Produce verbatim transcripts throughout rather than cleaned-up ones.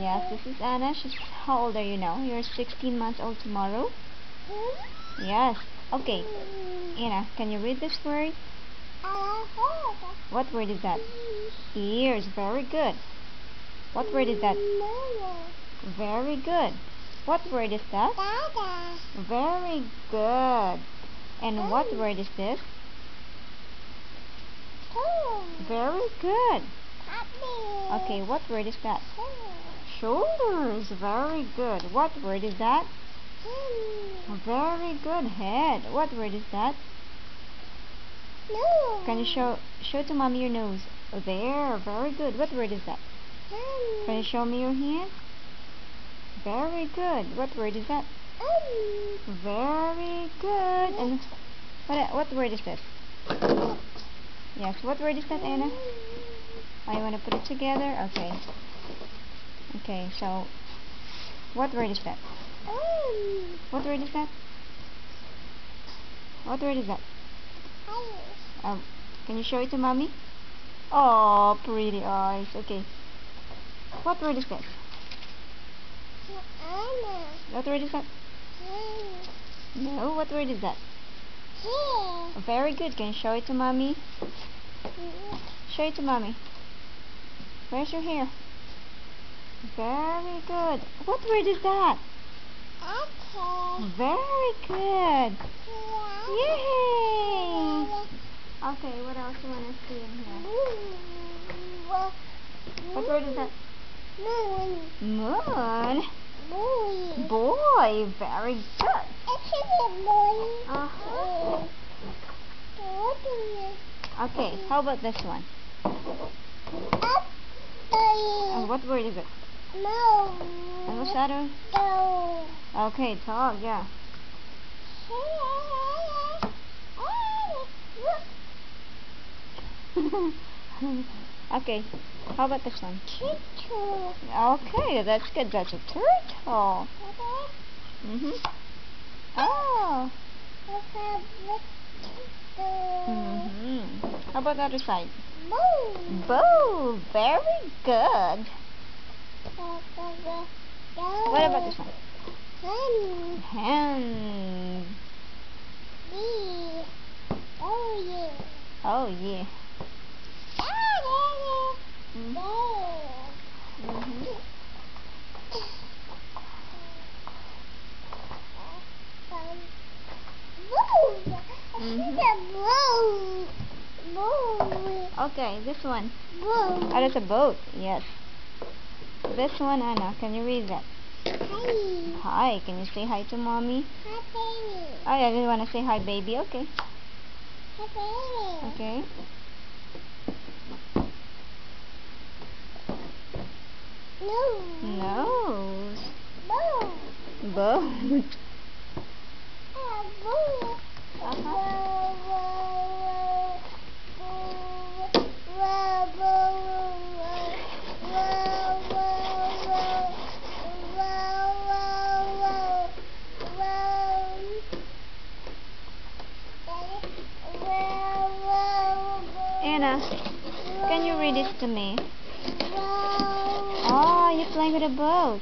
Yes, this is Anna. She's how old are you now? You're sixteen months old tomorrow? Yes. Okay. Anna, can you read this word? What word is that? Ears. Very good. What word is that? Very good. What word is that? Very good. And what word is this? Very good. Okay, what word is that? Shoulders. Very good. What word is that? Very good. Head. What word is that? No. Can you show show to mommy your nose? Oh, there. Very good. What word is that? Um. Can you show me your hand? Very good. What word is that? Um. Very good. And what what word is this? Yes. What word is that, Anna? Oh, you want to put it together? Okay. Okay. So, what word is that? Um. What word is that? What word is that? Um, can you show it to mommy? Oh, pretty eyes. Okay. What word is that? Anna. What word is that? No. What word is that? Hair. Very good. Can you show it to mommy? Show it to mommy. Where's your hair? Very good. What word is that? Okay. Very good. Yay! Okay, what else do you want to see in here? What word is that? Moon. Moon. Boy. Boy. Very good. It's a boy. Uh-huh. What is it? Okay, how about this one? Up. And what word is it? No. And what's that one? No. Okay, dog, yeah. Okay, how about this one? Turtle. Okay, that's good. That's a turtle. Mm-hmm. Oh. Mm-hmm. How about the other side? Boo. Boo. Very good. What about this one? Hen. Hen. Bee. Oh yeah. Oh, yeah. Mm-hmm. Mm-hmm. Mm-hmm. Okay, this one. Boat. Oh, that's a boat. Yes. This one, Anna. Can you read that? Hi. Hi. Can you say hi to mommy? Hi, baby. Oh, yeah. You want to say hi, baby? Okay. Hi, baby. Okay. Nose. Nose. Boat. Boat. Ah, boat. Uh-huh. Anna, can you read this to me? Oh, you're playing with a boat.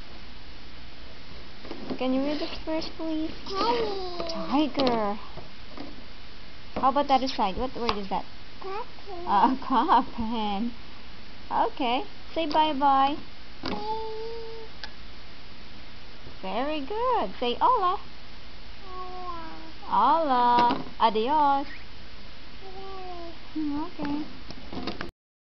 Can you read this first, please? Tiger. How about the other side? What word is that? Uh, Cap'n. Okay. Say bye-bye. Very good. Say hola. Hola. Adios. Okay.